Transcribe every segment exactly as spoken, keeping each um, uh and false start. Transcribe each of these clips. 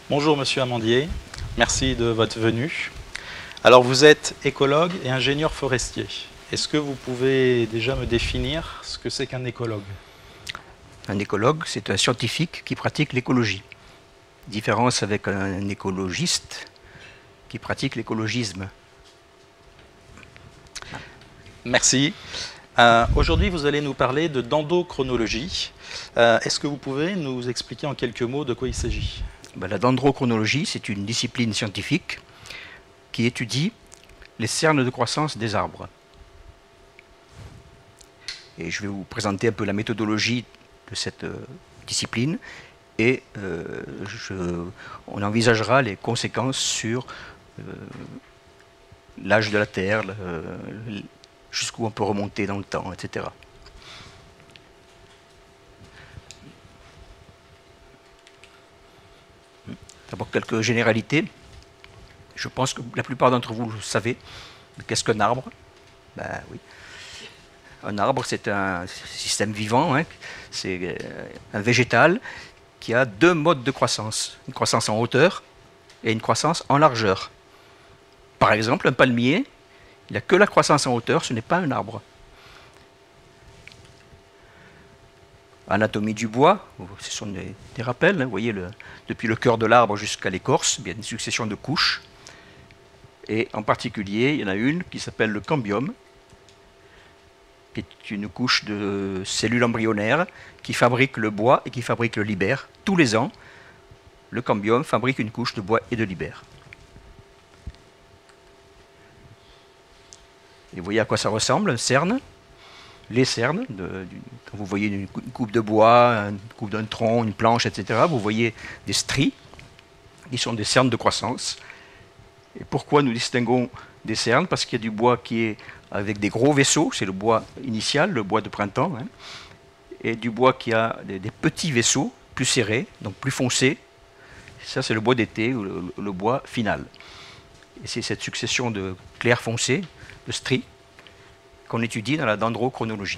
Bonjour Monsieur Amandier, merci de votre venue. Alors vous êtes écologue et ingénieur forestier. Est-ce que vous pouvez déjà me définir ce que c'est qu'un écologue? Un écologue, c'est un scientifique qui pratique l'écologie. Différence avec un écologiste qui pratique l'écologisme. Merci. Euh, Aujourd'hui, vous allez nous parler de dendrochronologie. Euh, Est-ce que vous pouvez nous expliquer en quelques mots de quoi il s'agit? Ben, la dendrochronologie, c'est une discipline scientifique qui étudie les cernes de croissance des arbres. Et je vais vous présenter un peu la méthodologie de cette euh, discipline et euh, je, on envisagera les conséquences sur euh, l'âge de la Terre, euh, jusqu'où on peut remonter dans le temps, et cetera. D'abord quelques généralités. Je pense que la plupart d'entre vous le savez. Qu'est-ce qu'un arbre? Ben oui. Un arbre, c'est un système vivant, hein. C'est un végétal qui a deux modes de croissance. Une croissance en hauteur et une croissance en largeur. Par exemple, un palmier, il n'a que la croissance en hauteur, ce n'est pas un arbre. Anatomie du bois, ce sont des, des rappels, hein. Vous voyez, le, depuis le cœur de l'arbre jusqu'à l'écorce, il y a une succession de couches. Et en particulier, il y en a une qui s'appelle le cambium, qui est une couche de cellules embryonnaires qui fabrique le bois et qui fabrique le libère. Tous les ans, le cambium fabrique une couche de bois et de libère. Et vous voyez à quoi ça ressemble, un cerne. Les cernes, de, du, quand vous voyez une, une coupe de bois, une coupe d'un tronc, une planche, et cetera, vous voyez des stries qui sont des cernes de croissance. Et pourquoi nous distinguons des cernes? Parce qu'il y a du bois qui est avec des gros vaisseaux, c'est le bois initial, le bois de printemps, hein, et du bois qui a des, des petits vaisseaux, plus serrés, donc plus foncés. Ça, c'est le bois d'été, ou le, le bois final. Et c'est cette succession de clairs foncés, de stries, qu'on étudie dans la dendrochronologie.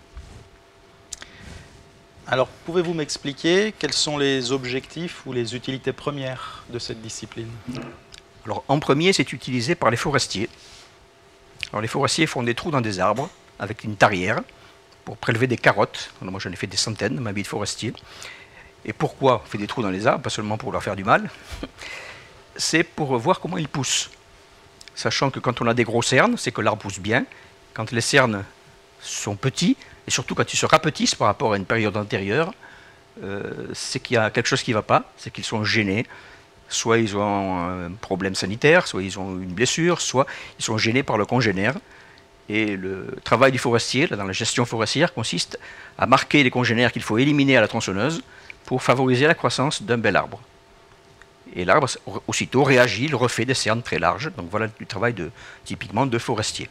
Alors, pouvez-vous m'expliquer quels sont les objectifs ou les utilités premières de cette discipline? Alors, en premier, c'est utilisé par les forestiers. Alors, les forestiers font des trous dans des arbres avec une tarière pour prélever des carottes. Alors, moi, j'en ai fait des centaines dans ma vie de forestier. Et pourquoi on fait des trous dans les arbres? Pas seulement pour leur faire du mal, c'est pour voir comment ils poussent. Sachant que quand on a des gros cernes, c'est que l'arbre pousse bien. Quand les cernes sont petits, et surtout quand ils se rapetissent par rapport à une période antérieure, euh, c'est qu'il y a quelque chose qui ne va pas, c'est qu'ils sont gênés. Soit ils ont un problème sanitaire, soit ils ont une blessure, soit ils sont gênés par le congénère. Et le travail du forestier, là, dans la gestion forestière, consiste à marquer les congénères qu'il faut éliminer à la tronçonneuse pour favoriser la croissance d'un bel arbre. Et l'arbre, aussitôt, réagit, il refait des cernes très larges. Donc voilà du travail de, typiquement de forestier.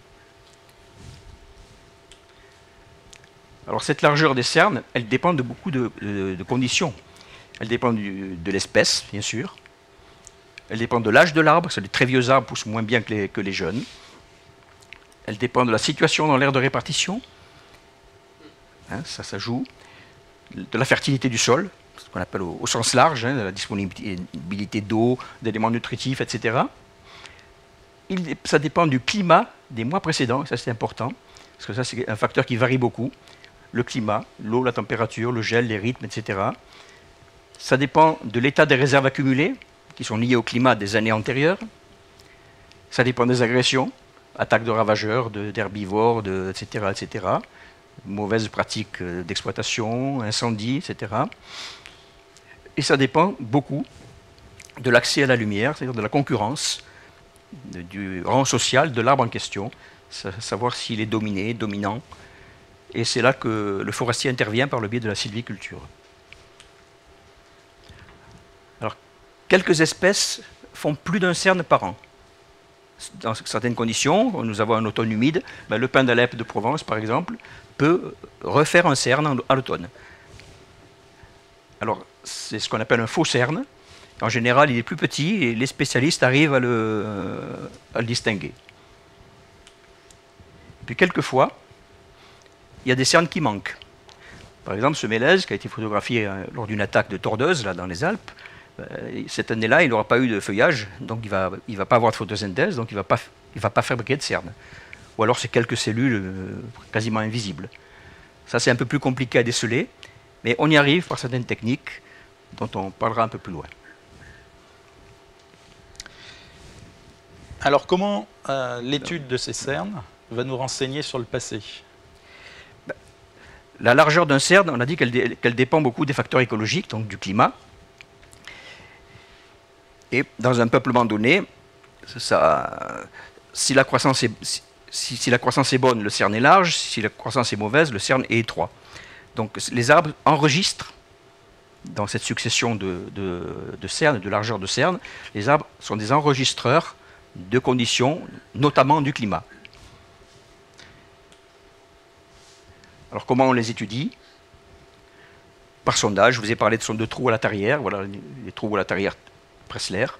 Alors cette largeur des cernes, elle dépend de beaucoup de, de, de conditions. Elle dépend du, de l'espèce, bien sûr. Elle dépend de l'âge de l'arbre, parce que les très vieux arbres poussent moins bien que les, que les jeunes. Elle dépend de la situation dans l'aire de répartition. Hein, ça, ça joue. De la fertilité du sol, ce qu'on appelle au, au sens large, hein, de la disponibilité d'eau, d'éléments nutritifs, et cetera. Il, ça dépend du climat des mois précédents, ça c'est important, parce que ça c'est un facteur qui varie beaucoup. Le climat, l'eau, la température, le gel, les rythmes, et cetera. Ça dépend de l'état des réserves accumulées, qui sont liées au climat des années antérieures. Ça dépend des agressions, attaques de ravageurs, d'herbivores, de, et cetera, et cetera. Mauvaises pratiques d'exploitation, incendies, et cetera. Et ça dépend beaucoup de l'accès à la lumière, c'est-à-dire de la concurrence, de, du rang social de l'arbre en question, savoir s'il est dominé, dominant. Et c'est là que le forestier intervient par le biais de la sylviculture. Alors, quelques espèces font plus d'un cerne par an. Dans certaines conditions, nous avons un automne humide, ben le pin d'Alep de Provence, par exemple, peut refaire un cerne à l'automne. Alors, c'est ce qu'on appelle un faux cerne. En général, il est plus petit et les spécialistes arrivent à le, à le distinguer. Puis, quelquefois, il y a des cernes qui manquent. Par exemple, ce mélèze qui a été photographié lors d'une attaque de tordeuse là, dans les Alpes, euh, cette année-là, il n'aura pas eu de feuillage, donc il ne va, il va pas avoir de photosynthèse, donc il ne va, pas, il va pas fabriquer de cernes. Ou alors c'est quelques cellules euh, quasiment invisibles. Ça, c'est un peu plus compliqué à déceler, mais on y arrive par certaines techniques dont on parlera un peu plus loin. Alors, comment euh, l'étude de ces cernes va nous renseigner sur le passé? La largeur d'un cerne, on a dit qu'elle dé, qu'elle dépend beaucoup des facteurs écologiques, donc du climat. Et dans un peuplement donné, ça, si, la croissance est, si, si la croissance est bonne, le cerne est large. Si la croissance est mauvaise, le cerne est étroit. Donc les arbres enregistrent, dans cette succession de, de, de cernes, de largeur de cernes, les arbres sont des enregistreurs de conditions, notamment du climat. Alors comment on les étudie? Par sondage. Je vous ai parlé de, de trous à la tarière. Voilà, les trous à la tarière pressent l'air.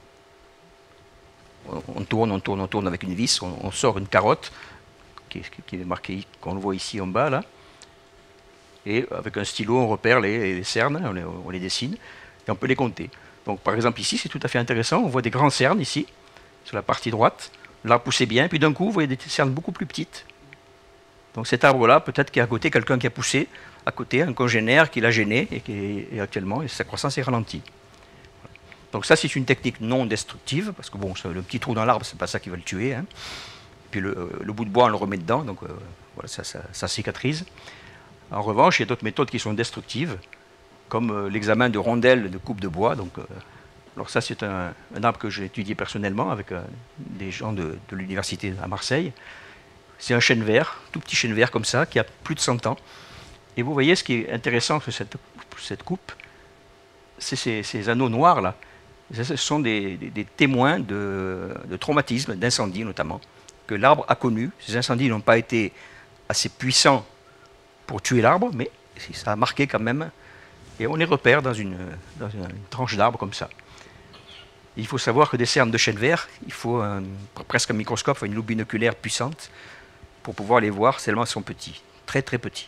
On tourne, on tourne, on tourne avec une vis. On, on sort une carotte qui est, qui est marquée, qu'on le voit ici en bas là. Et avec un stylo, on repère les, les cernes, on les, on les dessine et on peut les compter. Donc par exemple ici, c'est tout à fait intéressant. On voit des grands cernes ici, sur la partie droite. L'arbre poussait bien, puis d'un coup, vous voyez des cernes beaucoup plus petites. Donc cet arbre-là, peut-être qu'il y a à côté quelqu'un qui a poussé, à côté un congénère qui l'a gêné et qui est, et actuellement sa croissance est ralentie. Donc ça, c'est une technique non destructive, parce que bon, le petit trou dans l'arbre, c'est pas ça qui va le tuer. Hein. Puis le, le bout de bois, on le remet dedans, donc euh, voilà, ça, ça, ça cicatrise. En revanche, il y a d'autres méthodes qui sont destructives, comme euh, l'examen de rondelles de coupe de bois. Donc, euh, alors ça, c'est un, un arbre que j'ai étudié personnellement avec euh, des gens de, de l'université à Marseille. C'est un chêne vert, tout petit chêne vert comme ça, qui a plus de cent ans. Et vous voyez, ce qui est intéressant sur cette, cette coupe, c'est ces, ces anneaux noirs là. Ce sont des, des, des témoins de, de traumatisme, d'incendie notamment, que l'arbre a connu. Ces incendies n'ont pas été assez puissants pour tuer l'arbre, mais ça a marqué quand même. Et on les repère dans une, dans une, une tranche d'arbre comme ça. Il faut savoir que des cernes de chêne vert, il faut un, presque un microscope, une loupe binoculaire puissante pour pouvoir les voir, seulement ils sont petits, très très petits.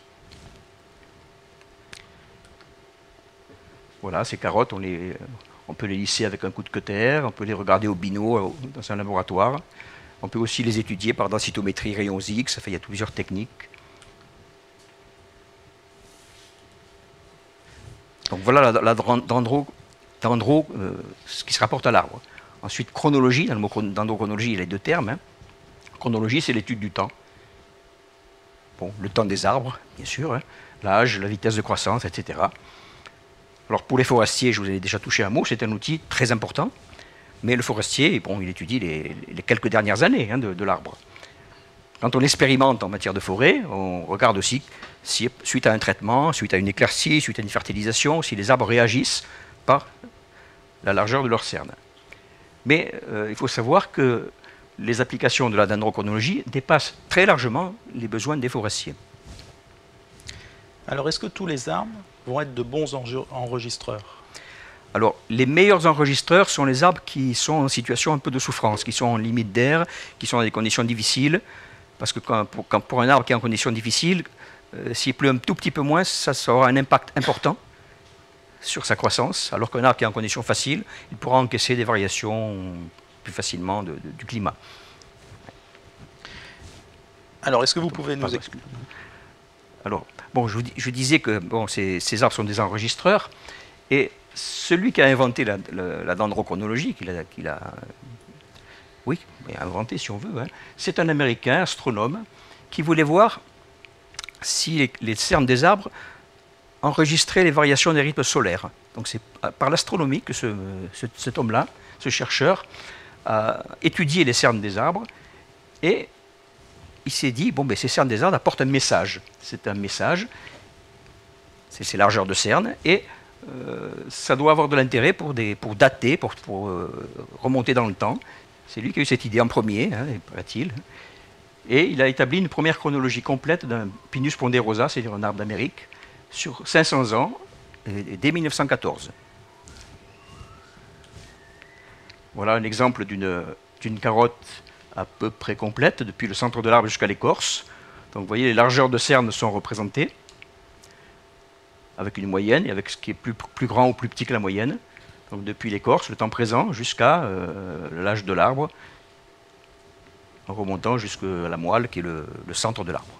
Voilà, ces carottes, on, les, on peut les lisser avec un coup de cutter, on peut les regarder au bino dans un laboratoire. On peut aussi les étudier par densitométrie rayons X, enfin, il y a plusieurs techniques. Donc voilà la, la dendro, dendro euh, ce qui se rapporte à l'arbre. Ensuite, chronologie, dans le mot dendrochronologie, il y a les deux termes. Hein. Chronologie, c'est l'étude du temps. Bon, le temps des arbres, bien sûr, hein, l'âge, la vitesse de croissance, et cetera. Alors pour les forestiers, je vous ai déjà touché un mot, c'est un outil très important. Mais le forestier, bon, il étudie les, les quelques dernières années hein, de, de l'arbre. Quand on expérimente en matière de forêt, on regarde aussi si, suite à un traitement, suite à une éclaircie, suite à une fertilisation, si les arbres réagissent par la largeur de leurs cernes. Mais euh, il faut savoir que les applications de la dendrochronologie dépassent très largement les besoins des forestiers. Alors, est-ce que tous les arbres vont être de bons enregistreurs? Alors, les meilleurs enregistreurs sont les arbres qui sont en situation un peu de souffrance, qui sont en limite d'air, qui sont dans des conditions difficiles. Parce que quand, pour, quand, pour un arbre qui est en conditions difficiles, euh, s'il pleut un tout petit peu moins, ça, ça aura un impact important sur sa croissance, alors qu'un arbre qui est en conditions faciles, il pourra encaisser des variations plus facilement de, de, du climat. Alors, est-ce que vous pouvez nous expliquer? Alors, bon, je, vous, je disais que bon, ces, ces arbres sont des enregistreurs, et celui qui a inventé la, la, la dendrochronologie, qu'il a, qu'il a oui, inventé si on veut, hein, c'est un Américain, astronome, qui voulait voir si les, les cernes des arbres enregistraient les variations des rythmes solaires. Donc c'est par l'astronomie que ce, ce, cet homme-là, ce chercheur, a étudié les cernes des arbres et il s'est dit, bon, ben, ces cernes des arbres apportent un message. C'est un message, c'est ces largeurs de cernes, et euh, ça doit avoir de l'intérêt pour, pour dater, pour, pour euh, remonter dans le temps. C'est lui qui a eu cette idée en premier, hein, paraît-il. Et il a établi une première chronologie complète d'un Pinus ponderosa, c'est-à-dire un arbre d'Amérique, sur cinq cents ans, et dès mille neuf cent quatorze. Voilà un exemple d'une d'une carotte à peu près complète, depuis le centre de l'arbre jusqu'à l'écorce. Donc vous voyez, les largeurs de cernes sont représentées, avec une moyenne, et avec ce qui est plus, plus grand ou plus petit que la moyenne. Donc depuis l'écorce, le temps présent, jusqu'à euh, l'âge de l'arbre, en remontant jusqu'à la moelle, qui est le, le centre de l'arbre.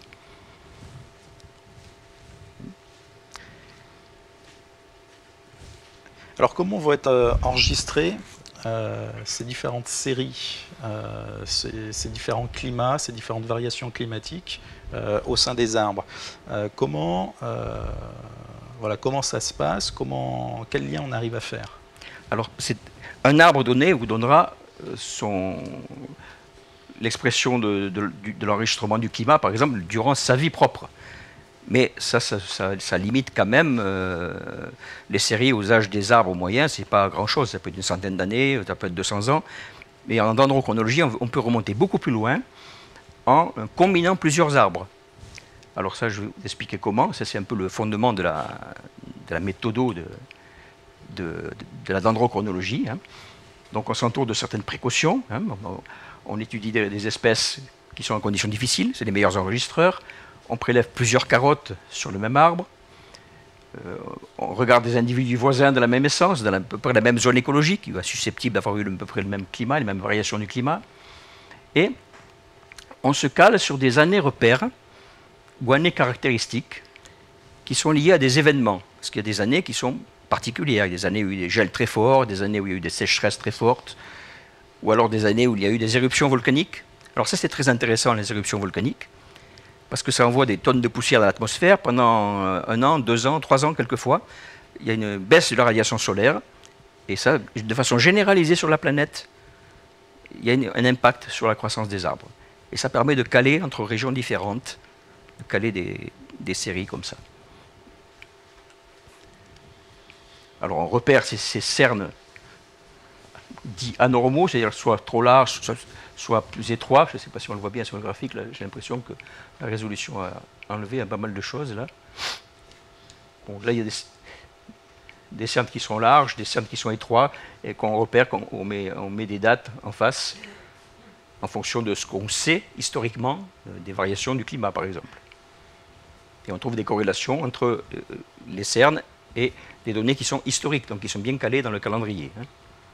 Alors comment vont être euh, enregistrées euh, ces différentes séries, euh, ces, ces différents climats, ces différentes variations climatiques euh, au sein des arbres? euh, comment, euh, voilà, comment ça se passe? Comment, quel lien on arrive à faire? Alors, un arbre donné vous donnera son l'expression de, de, de l'enregistrement du climat, par exemple, durant sa vie propre. Mais ça, ça, ça, ça limite quand même euh, les séries aux âges des arbres moyens, c'est pas grand-chose, ça peut être une centaine d'années, ça peut être deux cents ans. Mais en dendrochronologie, on, on peut remonter beaucoup plus loin en combinant plusieurs arbres. Alors ça, je vais vous expliquer comment. Ça, c'est un peu le fondement de la, de la méthode de, de, de la dendrochronologie. Hein. Donc on s'entoure de certaines précautions. Hein. On, on étudie des, des espèces qui sont en conditions difficiles, c'est les meilleurs enregistreurs. On prélève plusieurs carottes sur le même arbre. Euh, on regarde des individus voisins de la même essence, dans la, à peu près la même zone écologique, susceptible d'avoir eu à peu près le même climat, les mêmes variations du climat. Et on se cale sur des années repères ou années caractéristiques qui sont liées à des événements. Parce qu'il y a des années qui sont particulières. Il y a des années où il y a eu des gels très forts, des années où il y a eu des sécheresses très fortes, ou alors des années où il y a eu des éruptions volcaniques. Alors ça, c'est très intéressant, les éruptions volcaniques, parce que ça envoie des tonnes de poussière dans l'atmosphère pendant un an, deux ans, trois ans quelquefois. Il y a une baisse de la radiation solaire, et ça, de façon généralisée sur la planète, il y a une, un impact sur la croissance des arbres. Et ça permet de caler entre régions différentes, de caler des, des séries comme ça. Alors on repère ces, ces cernes dits anormaux, c'est-à-dire soit trop larges, soit, soit plus étroits. Je ne sais pas si on le voit bien sur le graphique, j'ai l'impression que la résolution a enlevé pas mal de choses là. Bon, là il y a des, des cernes qui sont larges, des cernes qui sont étroits, et qu'on repère, qu'on, on, met, on met des dates en face, en fonction de ce qu'on sait historiquement, euh, des variations du climat par exemple. Et on trouve des corrélations entre euh, les cernes et des données qui sont historiques, donc qui sont bien calées dans le calendrier. Hein.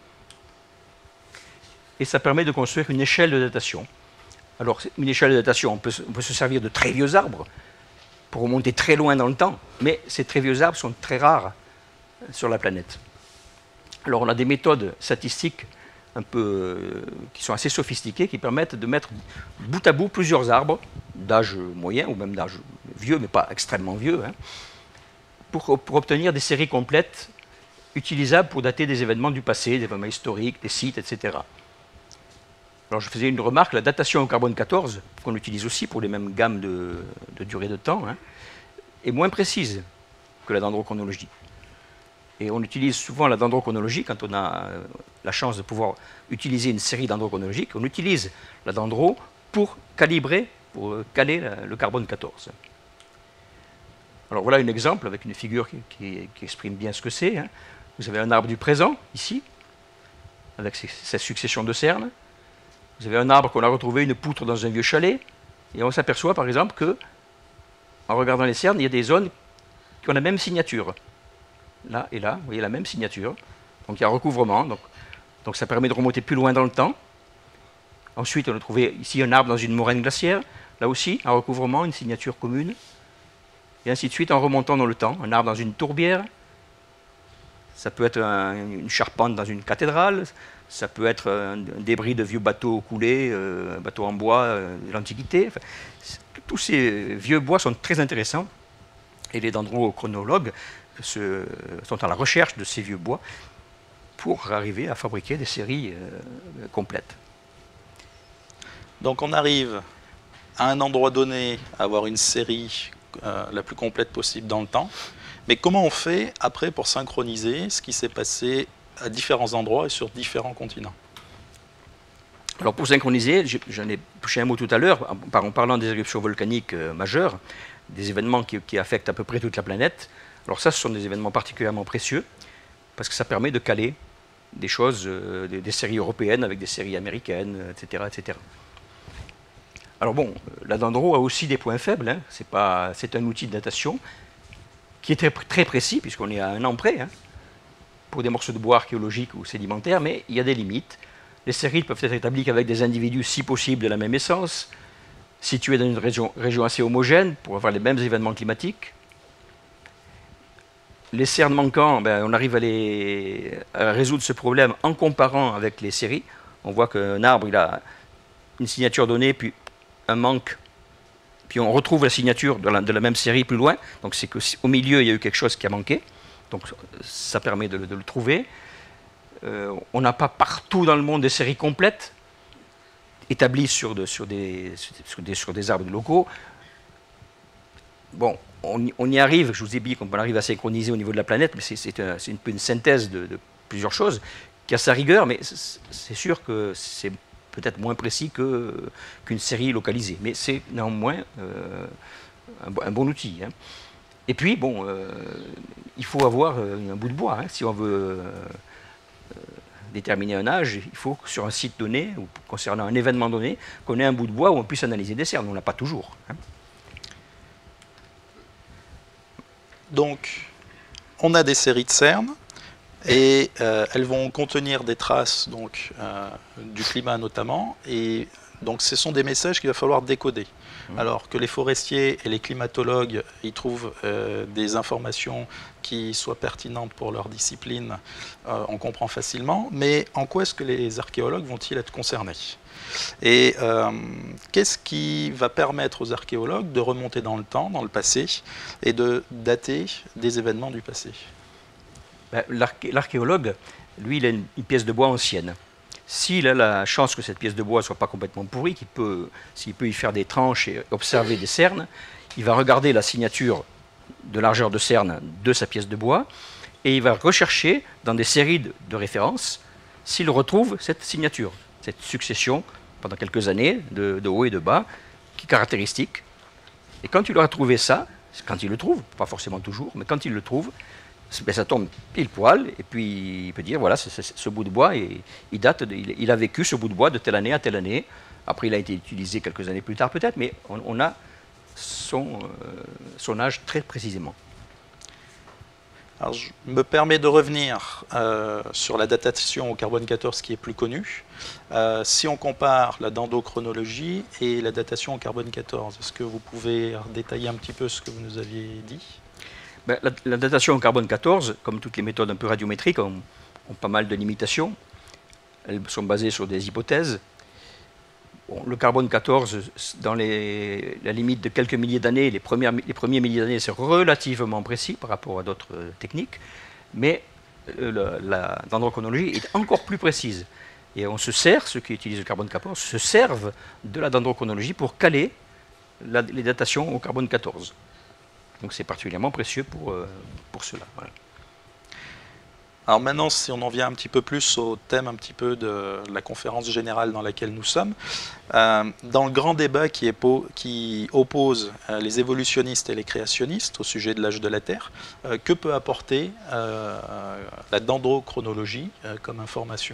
Et ça permet de construire une échelle de datation. Alors, une échelle de datation, on peut, on peut se servir de très vieux arbres pour remonter très loin dans le temps, mais ces très vieux arbres sont très rares sur la planète. Alors, on a des méthodes statistiques un peu, euh, qui sont assez sophistiquées, qui permettent de mettre bout à bout plusieurs arbres d'âge moyen, ou même d'âge vieux, mais pas extrêmement vieux, hein, pour, pour obtenir des séries complètes utilisables pour dater des événements du passé, des événements historiques, des sites, et cetera. Alors je faisais une remarque, la datation au carbone quatorze, qu'on utilise aussi pour les mêmes gammes de, de durée de temps, hein, est moins précise que la dendrochronologie. Et on utilise souvent la dendrochronologie quand on a euh, la chance de pouvoir utiliser une série dendrochronologique. On utilise la dendro pour calibrer, pour caler la, le carbone quatorze. Alors voilà un exemple avec une figure qui, qui, qui exprime bien ce que c'est. Hein. Vous avez un arbre du présent, ici, avec sa succession de cernes. Vous avez un arbre qu'on a retrouvé, une poutre dans un vieux chalet, et on s'aperçoit par exemple que, en regardant les cernes, il y a des zones qui ont la même signature. Là et là, vous voyez la même signature. Donc il y a un recouvrement, donc, donc ça permet de remonter plus loin dans le temps. Ensuite, on a trouvé ici un arbre dans une moraine glaciaire, là aussi, un recouvrement, une signature commune. Et ainsi de suite en remontant dans le temps. Un arbre dans une tourbière, ça peut être un, une charpente dans une cathédrale, ça peut être un, un débris de vieux bateaux coulés, euh, un bateau en bois euh, de l'Antiquité. Enfin, tous ces vieux bois sont très intéressants et les dendrochronologues se, sont à la recherche de ces vieux bois pour arriver à fabriquer des séries euh, complètes. Donc on arrive à un endroit donné à avoir une série euh, la plus complète possible dans le temps. Mais comment on fait après pour synchroniser ce qui s'est passé à différents endroits et sur différents continents? Alors pour synchroniser, j'en ai touché un mot tout à l'heure, en parlant des éruptions volcaniques euh, majeures, des événements qui, qui affectent à peu près toute la planète. Alors ça, ce sont des événements particulièrement précieux, parce que ça permet de caler des choses, euh, des, des séries européennes avec des séries américaines, et cetera, et cetera. Alors bon, la dendro a aussi des points faibles, hein. C'est pas, c'est un outil de datation qui est très, très précis, puisqu'on est à un an près, hein. pour des morceaux de bois archéologiques ou sédimentaires, mais il y a des limites. Les sérites peuvent être établies qu'avec des individus, si possible, de la même essence, situés dans une région, région assez homogène pour avoir les mêmes événements climatiques. Les cernes manquants, ben, on arrive à, les, à résoudre ce problème en comparant avec les séries. On voit qu'un arbre, il a une signature donnée, puis un manque, puis on retrouve la signature de la, de la même série plus loin. Donc c'est qu'au milieu, il y a eu quelque chose qui a manqué. Donc ça permet de, de le trouver. Euh, on n'a pas partout dans le monde des séries complètes, établies sur, de, sur, des, sur, des, sur des arbres locaux. Bon, on, on y arrive, je vous ai dit qu'on arrive à synchroniser au niveau de la planète, mais c'est un, une, une synthèse de, de plusieurs choses qui a sa rigueur, mais c'est sûr que c'est peut-être moins précis qu'une qu'une série localisée. Mais c'est néanmoins euh, un, un bon outil. Hein. Et puis, bon, euh, il faut avoir un bout de bois. Hein. Si on veut euh, déterminer un âge, il faut que sur un site donné, ou concernant un événement donné, qu'on ait un bout de bois où on puisse analyser des cernes. On ne l'a pas toujours. Hein. Donc, on a des séries de cernes, et euh, elles vont contenir des traces donc, euh, du climat notamment, et donc ce sont des messages qu'il va falloir décoder. Mmh. Alors que les forestiers et les climatologues y trouvent euh, des informations qui soient pertinentes pour leur discipline, euh, on comprend facilement, mais en quoi est-ce que les archéologues vont-ils être concernés? Et euh, qu'est-ce qui va permettre aux archéologues de remonter dans le temps, dans le passé, et de dater des événements du passé? Ben, l'archéologue, lui, il a une, une pièce de bois ancienne. S'il a la chance que cette pièce de bois ne soit pas complètement pourrie, qu'il peut, s'il peut y faire des tranches et observer des cernes, il va regarder la signature de largeur de cerne de sa pièce de bois et il va rechercher dans des séries de, de références s'il retrouve cette signature, cette succession pendant quelques années de, de haut et de bas qui est caractéristique. Et quand il aura trouvé ça, quand il le trouve, pas forcément toujours, mais quand il le trouve, ben ça tombe pile poil, et puis il peut dire, voilà, c est, c est, ce bout de bois, et, il, date de, il, il a vécu ce bout de bois de telle année à telle année. Après, il a été utilisé quelques années plus tard peut-être, mais on, on a son, euh, son âge très précisément. Alors, je me permets de revenir euh, sur la datation au carbone quatorze qui est plus connue. Euh, si on compare la dendrochronologie et la datation au carbone quatorze, est-ce que vous pouvez détailler un petit peu ce que vous nous aviez dit ? Ben, la, la datation au carbone quatorze, comme toutes les méthodes un peu radiométriques, ont, ont pas mal de limitations. Elles sont basées sur des hypothèses. Bon, le carbone quatorze, dans les, la limite de quelques milliers d'années, les, les premiers milliers d'années, c'est relativement précis par rapport à d'autres euh, techniques, mais euh, la, la dendrochronologie est encore plus précise. Et on se sert, ceux qui utilisent le carbone quatorze, se servent de la dendrochronologie pour caler la, les datations au carbone quatorze. Donc c'est particulièrement précieux pour, euh, pour cela. Voilà. Alors maintenant, si on en vient un petit peu plus au thème un petit peu de la conférence générale dans laquelle nous sommes, euh, dans le grand débat qui, est qui oppose euh, les évolutionnistes et les créationnistes au sujet de l'âge de la Terre, euh, que peut apporter euh, la dendrochronologie euh, comme information?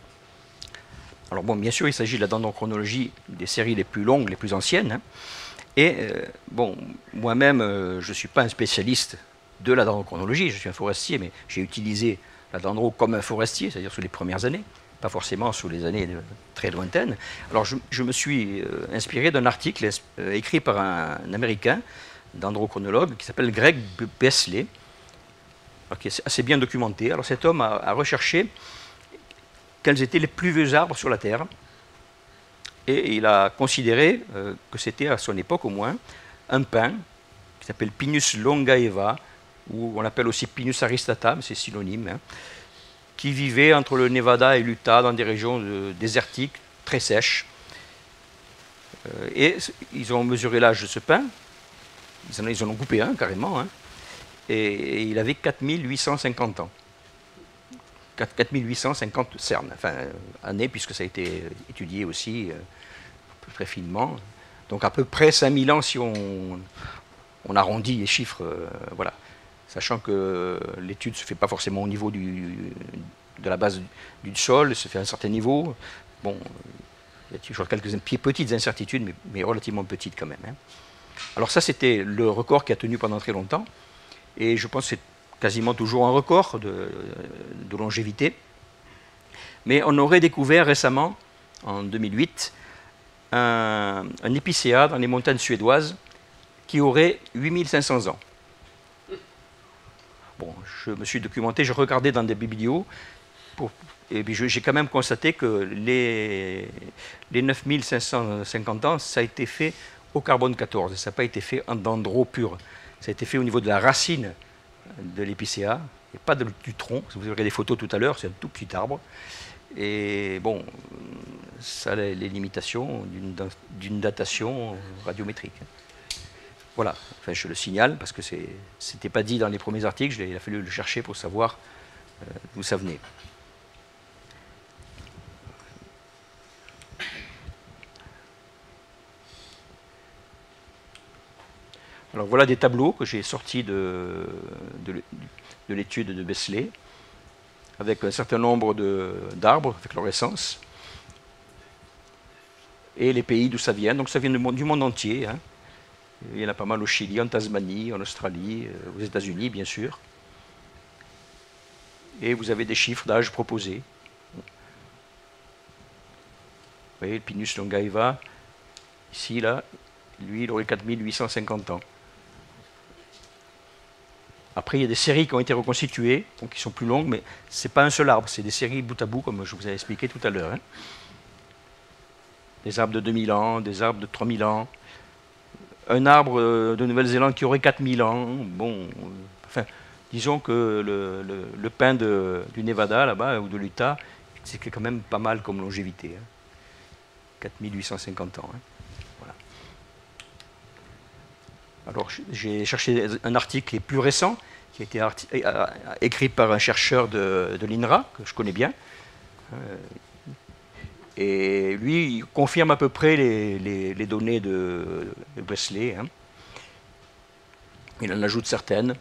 Alors bon, bien sûr, il s'agit de la dendrochronologie des séries les plus longues, les plus anciennes, hein. Et euh, bon, moi-même, euh, je ne suis pas un spécialiste de la dendrochronologie, je suis un forestier, mais j'ai utilisé la dendro comme un forestier, c'est-à-dire sur les premières années, pas forcément sur les années de, très lointaines. Alors je, je me suis euh, inspiré d'un article euh, écrit par un, un Américain, dendrochronologue, qui s'appelle Greg Besley, qui est assez bien documenté. Alors cet homme a, a recherché quels étaient les plus vieux arbres sur la Terre, et il a considéré euh, que c'était, à son époque au moins, un pin qui s'appelle Pinus longaeva, ou on l'appelle aussi Pinus aristata, c'est synonyme, hein, qui vivait entre le Nevada et l'Utah dans des régions de, désertiques, très sèches. Euh, et ils ont mesuré l'âge de ce pin, ils en, ils en ont coupé un carrément, hein, et, et il avait quatre mille huit cent cinquante ans. quatre mille huit cent cinquante cernes, enfin euh, années, puisque ça a été étudié aussi euh, très finement. Donc à peu près cinq mille ans si on, on arrondit les chiffres, euh, voilà. Sachant que l'étude ne se fait pas forcément au niveau du, de la base du, du sol, elle se fait à un certain niveau. Bon, il y a toujours quelques petites incertitudes, mais, mais relativement petites quand même, hein. Alors ça, c'était le record qui a tenu pendant très longtemps, et je pense que c'est quasiment toujours un record de, de longévité. Mais on aurait découvert récemment, en deux mille huit, un, un épicéa dans les montagnes suédoises qui aurait huit mille cinq cents ans. Bon, je me suis documenté, je regardais dans des biblios, pour, et puis j'ai quand même constaté que les, les neuf mille cinq cent cinquante ans, ça a été fait au carbone quatorze, ça n'a pas été fait en dendro pur. Ça a été fait au niveau de la racine de l'épicéa, et pas de, du tronc. Vous verrez des photos tout à l'heure, c'est un tout petit arbre. Et bon, ça a les limitations d'une datation radiométrique. Voilà, enfin, je le signale parce que ce n'était pas dit dans les premiers articles, il a fallu le chercher pour savoir euh, d'où ça venait. Alors voilà des tableaux que j'ai sortis de, de, de l'étude de Besley, avec un certain nombre d'arbres, avec leur essence, et les pays d'où ça vient. Donc ça vient du monde, du monde entier. Hein. Il y en a pas mal au Chili, en Tasmanie, en Australie, aux États-Unis, bien sûr. Et vous avez des chiffres d'âge proposés. Vous voyez, le Pinus longaiva, ici, là, lui, il aurait quatre mille huit cent cinquante ans. Après, il y a des séries qui ont été reconstituées, donc qui sont plus longues, mais ce n'est pas un seul arbre, c'est des séries bout à bout, comme je vous ai expliqué tout à l'heure. Hein. Des arbres de deux mille ans, des arbres de trois mille ans, un arbre de Nouvelle-Zélande qui aurait quatre mille ans. Bon, enfin, disons que le, le, le pin de, du Nevada, là-bas, ou de l'Utah, c'est quand même pas mal comme longévité. Hein. quatre mille huit cent cinquante ans. Hein. Voilà. Alors, j'ai cherché un article qui est plus récent, qui a été écrit par un chercheur de, de l'INRA, que je connais bien. Et lui, il confirme à peu près les, les, les données de, de Besley. Hein. Il en ajoute certaines.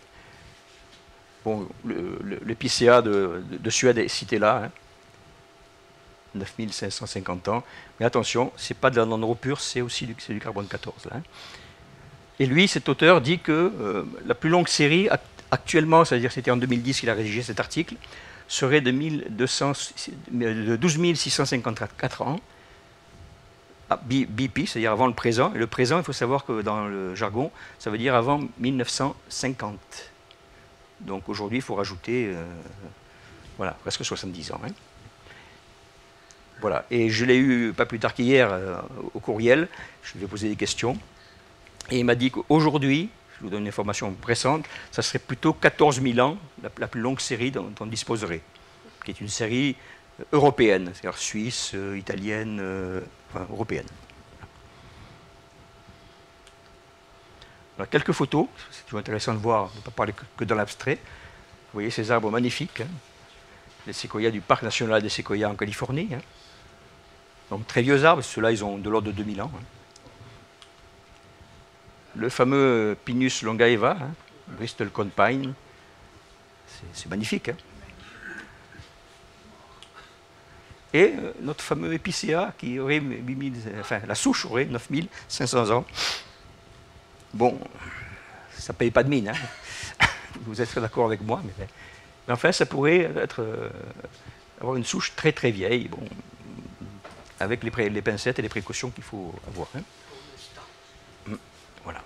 Bon, l'épicéa de, de, de Suède est cité là, hein. neuf mille cinq cent cinquante ans. Mais attention, ce n'est pas de la dendro pure, c'est aussi du, du carbone quatorze. Là, hein. Et lui, cet auteur, dit que euh, la plus longue série, actuellement, c'est-à-dire c'était en deux mille dix qu'il a rédigé cet article, serait de, de douze mille six cent cinquante-quatre ans, B P, c'est-à-dire avant le présent. Et le présent, il faut savoir que dans le jargon, ça veut dire avant mille neuf cent cinquante. Donc aujourd'hui, il faut rajouter euh, voilà, presque soixante-dix ans. Hein. Voilà. Et je l'ai eu pas plus tard qu'hier euh, au courriel, je lui ai posé des questions. Et il m'a dit qu'aujourd'hui, je vous donne une information pressante, ça serait plutôt quatorze mille ans, la, la plus longue série dont on disposerait, qui est une série européenne, c'est-à-dire suisse, euh, italienne, euh, enfin européenne. Alors, quelques photos, c'est toujours intéressant de voir, ne pas parler que, que dans l'abstrait. Vous voyez ces arbres magnifiques, hein, les séquoias du parc national des séquoias en Californie. Hein. Donc très vieux arbres, ceux-là ils ont de l'ordre de deux mille ans. Hein. Le fameux Pinus longaiva, hein, Bristol Cone Pine, c'est magnifique. Hein. Et euh, notre fameux épicéa qui aurait huit mille, enfin la souche aurait neuf mille cinq cents ans. Bon, ça ne paye pas de mine, hein. Vous êtes d'accord avec moi, mais, mais enfin ça pourrait être, euh, avoir une souche très très vieille, bon, avec les, les pincettes et les précautions qu'il faut avoir. Hein. Voilà.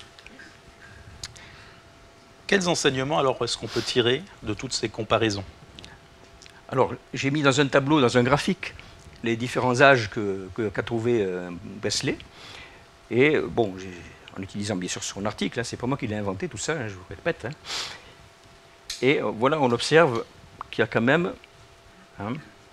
Quels enseignements alors est-ce qu'on peut tirer de toutes ces comparaisons? Alors, j'ai mis dans un tableau, dans un graphique, les différents âges que, que, qu'a trouvé euh, Besley. Et bon, en utilisant bien sûr son article, hein, c'est pas moi qui l'ai inventé tout ça, hein, je vous répète. Hein. Et euh, voilà, on observe qu'il y a quand même hein,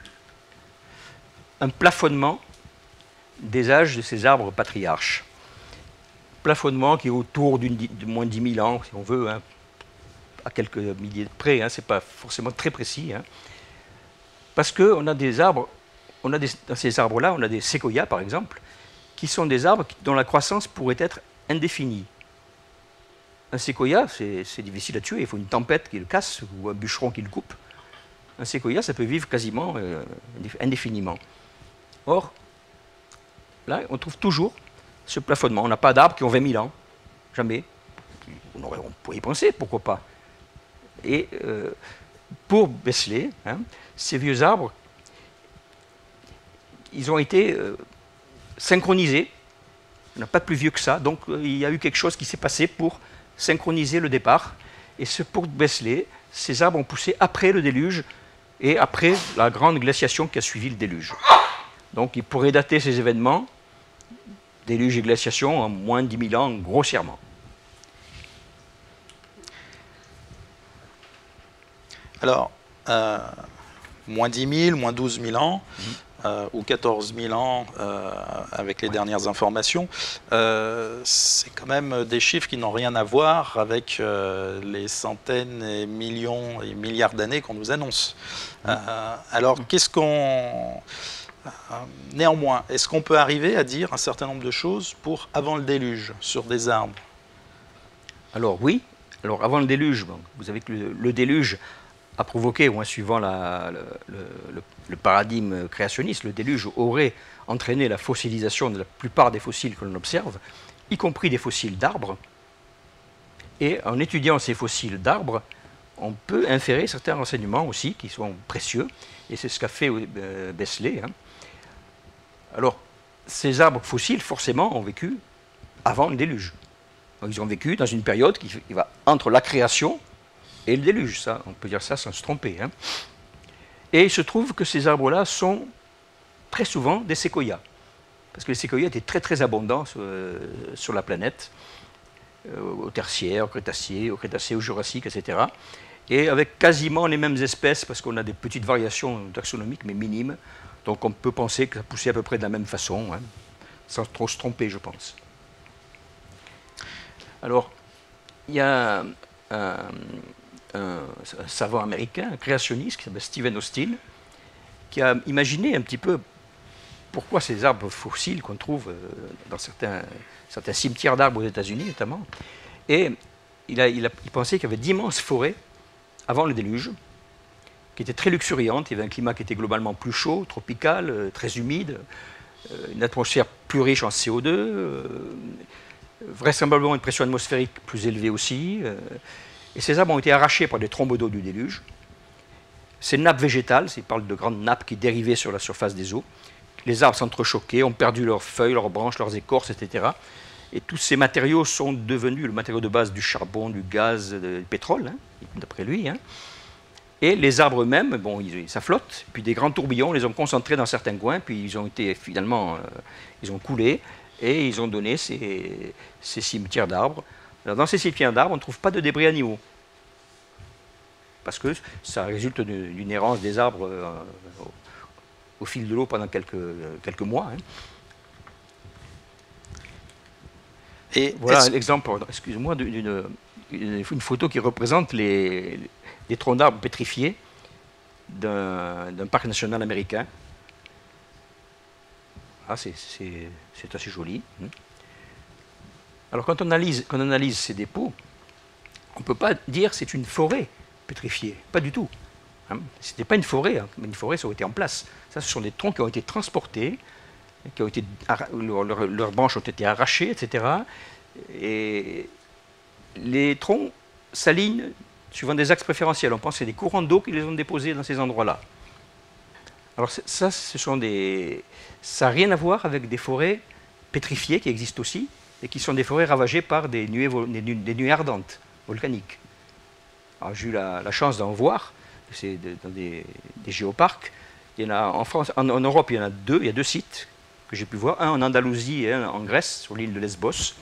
un plafonnement des âges de ces arbres patriarches. Plafonnement qui est autour d'une, de moins de dix mille ans, si on veut, hein, à quelques milliers de près, hein, ce n'est pas forcément très précis. Hein, parce qu'on a des arbres, on a des, dans ces arbres-là, on a des séquoias par exemple, qui sont des arbres dont la croissance pourrait être indéfinie. Un séquoia, c'est, c'est difficile à tuer, il faut une tempête qui le casse ou un bûcheron qui le coupe. Un séquoia, ça peut vivre quasiment euh, indéfiniment. Or, là, on trouve toujours ce plafonnement. On n'a pas d'arbres qui ont vingt mille ans. Jamais. On, aurait, on pourrait y penser, pourquoi pas. Et euh, pour Beslay, hein, ces vieux arbres, ils ont été euh, synchronisés. On n'a pas plus vieux que ça, donc euh, il y a eu quelque chose qui s'est passé pour synchroniser le départ. Et ce, pour Beslay, ces arbres ont poussé après le déluge et après la grande glaciation qui a suivi le déluge. Donc il pourrait dater ces événements, déluge et glaciation, en moins de dix mille ans, grossièrement. Alors, euh, moins dix mille, moins douze mille ans, mmh. euh, ou quatorze mille ans euh, avec les ouais. dernières informations, euh, c'est quand même des chiffres qui n'ont rien à voir avec euh, les centaines et millions et milliards d'années qu'on nous annonce. Mmh. Euh, alors, mmh. qu'est-ce qu'on... Euh, néanmoins, est-ce qu'on peut arriver à dire un certain nombre de choses pour avant le déluge, sur des arbres? Alors oui, alors avant le déluge, bon, vous savez que le, le déluge a provoqué, ou suivant la, le, le, le paradigme créationniste, le déluge aurait entraîné la fossilisation de la plupart des fossiles que l'on observe, y compris des fossiles d'arbres. Et en étudiant ces fossiles d'arbres, on peut inférer certains renseignements aussi qui sont précieux, et c'est ce qu'a fait euh, Beslay. Hein. Alors, ces arbres fossiles, forcément, ont vécu avant le déluge. Donc, ils ont vécu dans une période qui, qui va entre la création et le déluge, ça, on peut dire ça sans se tromper. Hein. Et il se trouve que ces arbres-là sont très souvent des séquoias, parce que les séquoias étaient très très abondants sur, euh, sur la planète, euh, au Tertiaire, au Crétacé, au Crétacé, au Jurassique, et cetera. Et avec quasiment les mêmes espèces, parce qu'on a des petites variations taxonomiques, mais minimes, donc on peut penser que ça poussait à peu près de la même façon, hein, sans trop se tromper, je pense. Alors, il y a un, un, un savant américain, un créationniste, qui s'appelle Stephen Austin, qui a imaginé un petit peu pourquoi ces arbres fossiles qu'on trouve dans certains, certains cimetières d'arbres aux États-Unis notamment. Et il, a, il, a, il pensait qu'il y avait d'immenses forêts avant le déluge, qui étaient très luxuriantes. Il y avait un climat qui était globalement plus chaud, tropical, très humide, une atmosphère plus riche en C O deux, vraisemblablement une pression atmosphérique plus élevée aussi. Et ces arbres ont été arrachés par des trombes d'eau du déluge. Ces nappes végétales, il parle de grandes nappes qui dérivaient sur la surface des eaux. Les arbres s'entrechoquaient, ont perdu leurs feuilles, leurs branches, leurs écorces, et cetera. Et tous ces matériaux sont devenus le matériau de base du charbon, du gaz, du pétrole, hein, d'après lui. Hein. Et les arbres eux-mêmes, bon, ils, ça flotte, puis des grands tourbillons les ont concentrés dans certains coins, puis ils ont été finalement, euh, ils ont coulé, et ils ont donné ces, ces cimetières d'arbres. Alors dans ces cimetières d'arbres, on ne trouve pas de débris animaux, parce que ça résulte d'une errance des arbres euh, au, au fil de l'eau pendant quelques, quelques mois. Hein. Et voilà l'exemple, excusez-moi, d'une une photo qui représente les, les troncs d'arbres pétrifiés d'un parc national américain. Ah, c'est assez joli. Alors quand on analyse, quand on analyse ces dépôts, on ne peut pas dire que c'est une forêt pétrifiée, pas du tout. Hein. Ce n'était pas une forêt, hein. Une forêt ça aurait été en place. Ça, ce sont des troncs qui ont été transportés, qui ont été, leurs, leurs, leurs branches ont été arrachées, et cetera. Et les troncs s'alignent suivant des axes préférentiels. On pense que c'est des courants d'eau qui les ont déposés dans ces endroits-là. Alors ça, ce sont des... ça n'a rien à voir avec des forêts pétrifiées qui existent aussi, et qui sont des forêts ravagées par des nuées, des nuées ardentes, volcaniques. J'ai eu la, la chance d'en voir, c'est de, dans des, des géoparcs. Il y en a en France, en, en Europe, il y en a deux, il y a deux sites que j'ai pu voir, un en Andalousie et un en Grèce, sur l'île de Lesbos.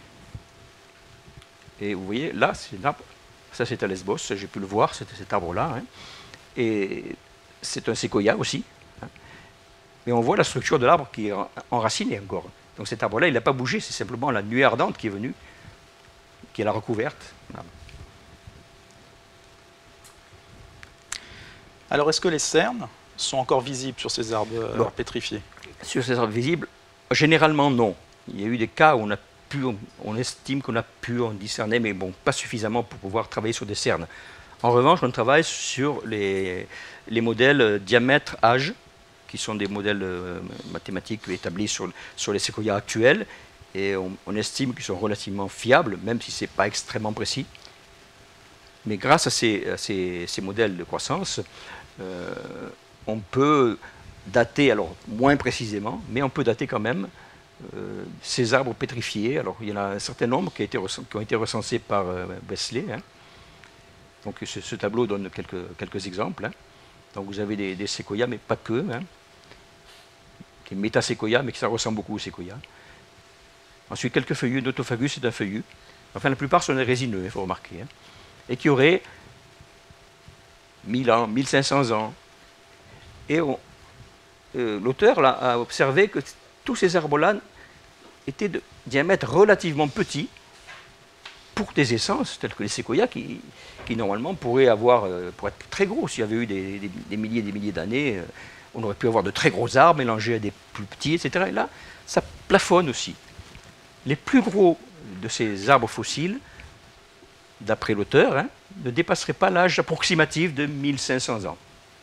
Et vous voyez, là, c'est l'arbre, ça c'est à Lesbos, j'ai pu le voir, c'était cet arbre-là. Hein. Et c'est un séquoia aussi. Hein. Mais on voit la structure de l'arbre qui est enracinée encore. Donc cet arbre-là, il n'a pas bougé, c'est simplement la nuée ardente qui est venue, qui est la recouverte. Voilà. Alors, est-ce que les cernes sont encore visibles sur ces arbres euh, bon. pétrifiés? Sur ces arbres visibles, généralement non. Il y a eu des cas où on a pu, on, on estime qu'on a pu en discerner, mais bon, pas suffisamment pour pouvoir travailler sur des cernes. En revanche, on travaille sur les, les modèles diamètre-âge, qui sont des modèles euh, mathématiques établis sur, sur les séquoias actuels, et on, on estime qu'ils sont relativement fiables, même si ce n'est pas extrêmement précis. Mais grâce à ces, à ces, ces modèles de croissance, euh, on peut dater, alors moins précisément, mais on peut dater quand même euh, ces arbres pétrifiés. Alors il y en a un certain nombre qui, a été, qui ont été recensés par euh, Besley. Hein. Donc ce, ce tableau donne quelques, quelques exemples. Hein. Donc vous avez des, des séquoias, mais pas que. Hein. Des métaséquoias, mais qui ça ressemble beaucoup aux séquoias. Ensuite, quelques feuillus. Notophagus, c'est un feuillu. Enfin, la plupart sont des résineux, il faut remarquer. Hein. Et qui auraient mille ans, mille cinq cents ans. Et euh, l'auteur a observé que tous ces arbres-là étaient de diamètre relativement petit pour des essences telles que les séquoias qui, qui normalement pourraient avoir, euh, pour être très gros, s'il y avait eu des, des, des milliers et des milliers d'années, euh, on aurait pu avoir de très gros arbres mélangés à des plus petits, et cetera. Et là, ça plafonne aussi. Les plus gros de ces arbres fossiles, d'après l'auteur, hein, ne dépasseraient pas l'âge approximatif de mille cinq cents ans.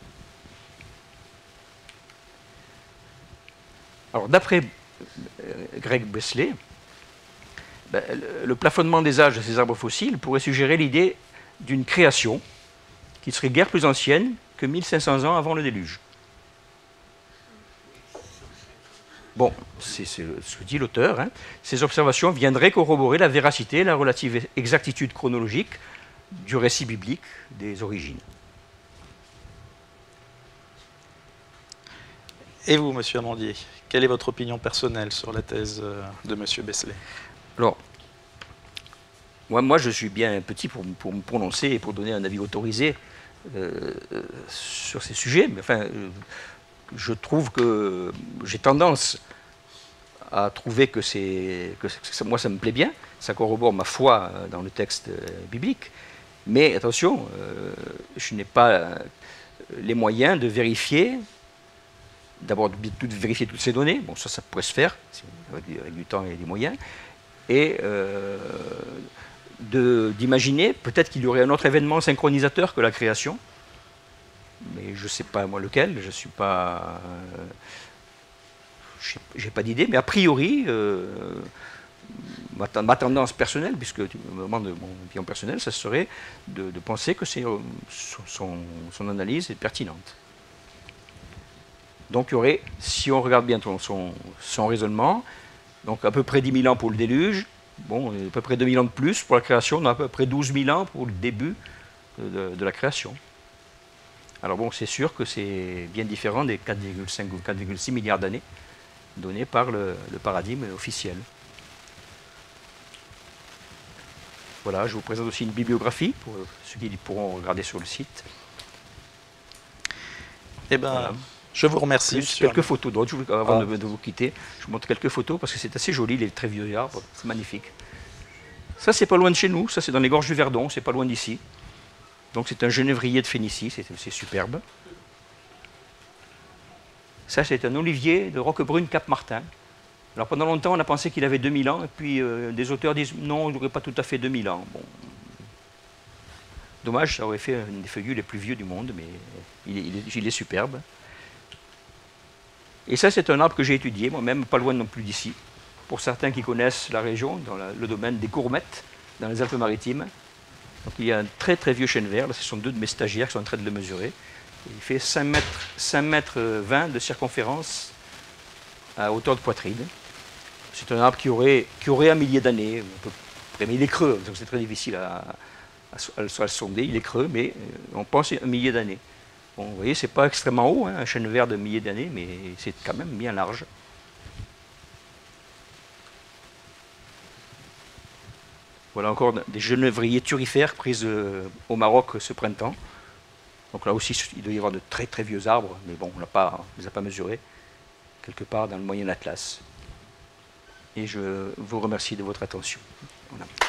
Alors, d'après euh, Greg Besley, ben, le, le plafonnement des âges de ces arbres fossiles pourrait suggérer l'idée d'une création qui serait guère plus ancienne que mille cinq cents ans avant le déluge. Bon, c'est ce que dit l'auteur. Hein. Ces observations viendraient corroborer la véracité et la relative exactitude chronologique du récit biblique des origines. Et vous, monsieur Amandier, quelle est votre opinion personnelle sur la thèse de monsieur Besley? Alors, moi, moi, je suis bien petit pour, pour me prononcer et pour donner un avis autorisé euh, sur ces sujets, mais enfin, euh, je trouve que j'ai tendance à trouver que c'est que moi ça me plaît bien, ça corrobore ma foi dans le texte biblique, mais attention, euh, je n'ai pas les moyens de vérifier, d'abord de, de vérifier toutes ces données, bon ça ça pourrait se faire avec du, avec du temps et des moyens, et euh, d'imaginer peut-être qu'il y aurait un autre événement synchronisateur que la création. Mais je ne sais pas moi lequel, je ne suis pas... Euh, j'ai pas d'idée, mais a priori, euh, ma, ma tendance personnelle, puisque tu me demandes de mon opinion personnelle, ça serait de, de penser que c'est, euh, son, son analyse est pertinente. Donc il y aurait, si on regarde bien son, son raisonnement, donc à peu près dix mille ans pour le déluge, bon, à peu près deux mille ans de plus pour la création, on a à peu près douze mille ans pour le début de, de la création. Alors bon, c'est sûr que c'est bien différent des quatre virgule cinq ou quatre virgule six milliards d'années donnés par le, le paradigme officiel. Voilà, je vous présente aussi une bibliographie pour ceux qui pourront regarder sur le site. Eh bien, voilà. Je vous remercie. Plus quelques photos d'autres, avant ah. de, de vous quitter, je vous montre quelques photos parce que c'est assez joli, les très vieux arbres, c'est magnifique. Ça, c'est pas loin de chez nous, ça c'est dans les gorges du Verdon, c'est pas loin d'ici. Donc c'est un genévrier de Phénicie, c'est superbe. Ça, c'est un olivier de Roquebrune Cap-Martin. Alors pendant longtemps, on a pensé qu'il avait deux mille ans, et puis euh, des auteurs disent non, il n'aurait pas tout à fait deux mille ans. Bon. Dommage, ça aurait fait un des feuillus les plus vieux du monde, mais il est, il est, il est superbe. Et ça, c'est un arbre que j'ai étudié, moi-même, pas loin non plus d'ici. Pour certains qui connaissent la région, dans la, le domaine des Courmettes, dans les Alpes-Maritimes. Donc il y a un très très vieux chêne vert, là, ce sont deux de mes stagiaires qui sont en train de le mesurer. Il fait cinq mètres vingt de circonférence à hauteur de poitrine. C'est un arbre qui aurait, qui aurait un millier d'années, mais il est creux, donc c'est très difficile à, à, à, à le sonder, il est creux, mais on pense un millier d'années. Bon, vous voyez, c'est pas extrêmement haut, hein, un chêne vert de milliers d'années, mais c'est quand même bien large. Voilà encore des genévriers turifères prises au Maroc ce printemps. Donc là aussi, il doit y avoir de très très vieux arbres, mais bon, on ne les a pas mesurés, quelque part dans le Moyen Atlas. Et je vous remercie de votre attention. Voilà.